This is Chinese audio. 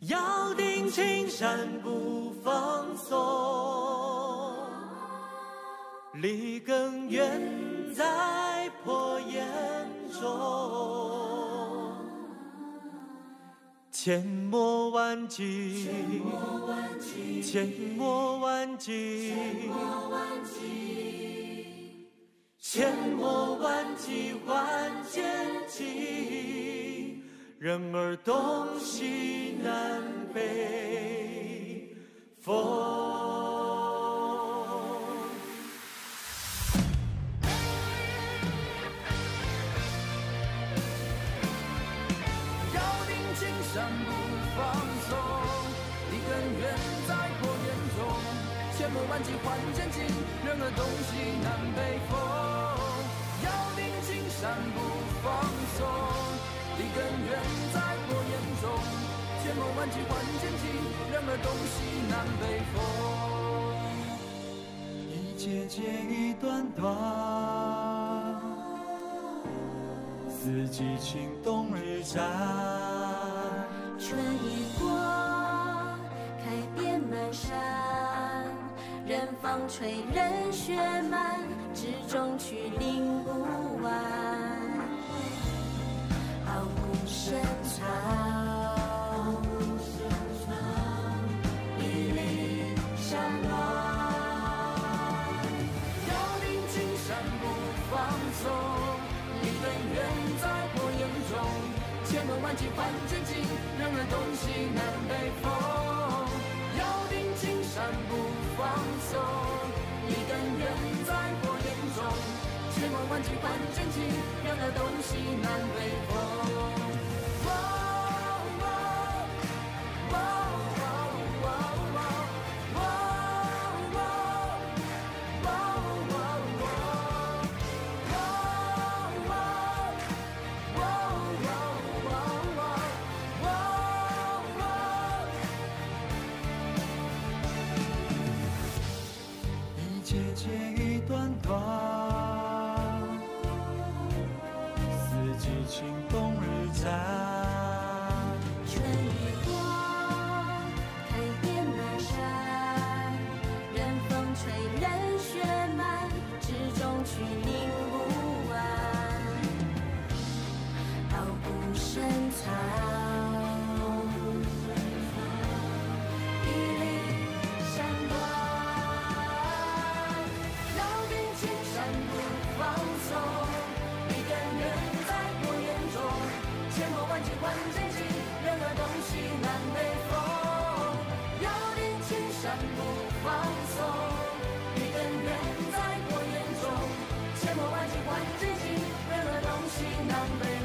要定青山不放松，立根远在破岩中。千磨万击，千磨万击，千磨万击换剑气，人儿东西南北风。 山不放松，立根远在破岩中。千磨万击换剑气，人儿东西南北风。要定青山不放松，立根远在破岩中。千磨万击换剑气，人儿东西南北风。 一节节一段段，四季青冬日战。 春雨过，开遍满山，任风吹，任雪漫，枝中去岭不完。傲骨深藏，屹立山峦。 要定青山不放松，立根远在破岩中。千磨万击换剑气，人儿东西南北风。要定青山不放松，立根远在破岩中。千磨万击换剑气，人儿东西南北风。 节节一段段，四季青冬日战。 春雨过，开遍南山，任风吹，任雪漫，枝中去岭不完。傲骨深藏，屹立山峦。换剑气，人儿东西南北风。要定青山不放松，立根远在破岩中。千磨万击换剑气，人儿东西南北风。